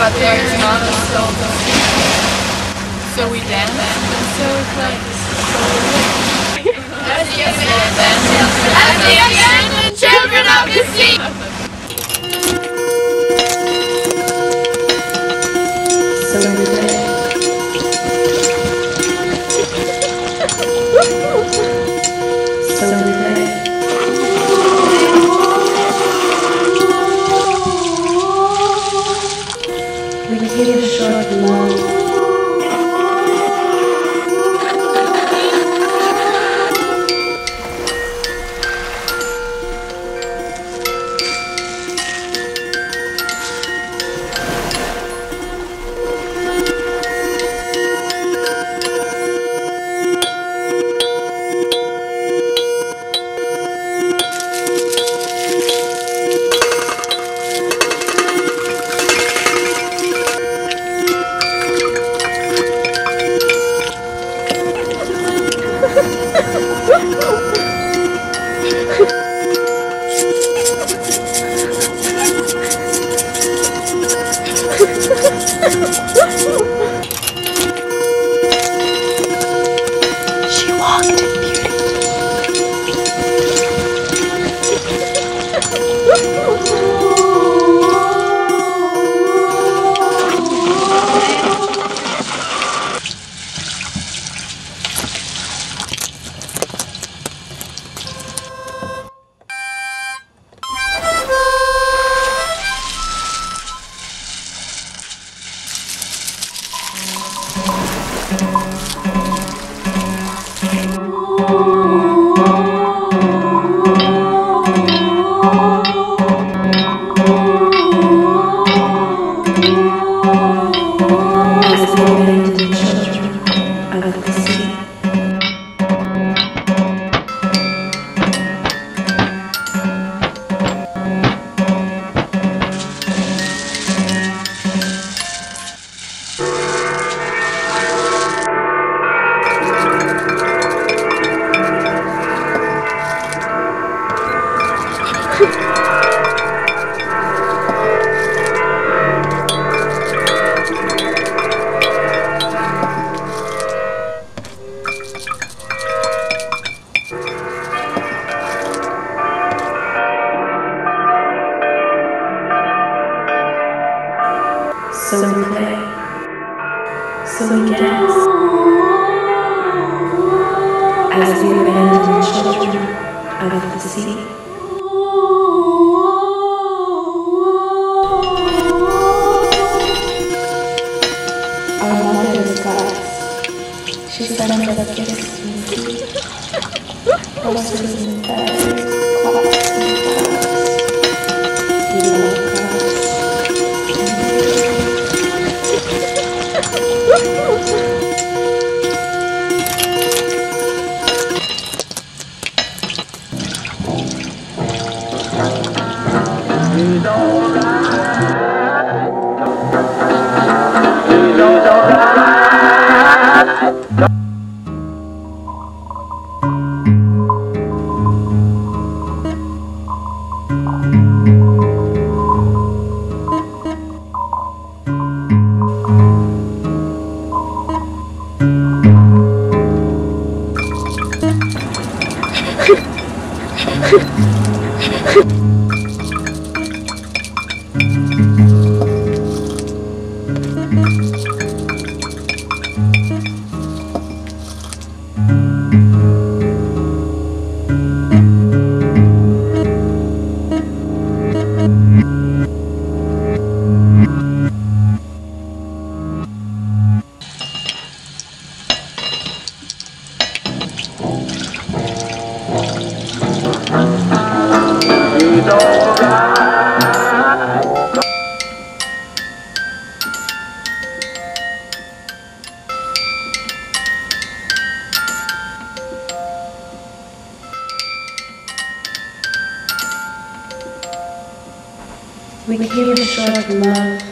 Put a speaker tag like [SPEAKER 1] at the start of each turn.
[SPEAKER 1] but there is not a soul to see. So we dance, and so we play. As the abandoned children of the sea.
[SPEAKER 2] So we play. So we play. We came ashore to love.
[SPEAKER 3] She walked in beauty.
[SPEAKER 2] As the abandoned children of the sea. So we play, so we dance, as the abandoned children of the sea. Our mother is goddess. She sends us gifts from the sea, roses and feathers, clocks and flowers. We love goddess. We came ashore to love.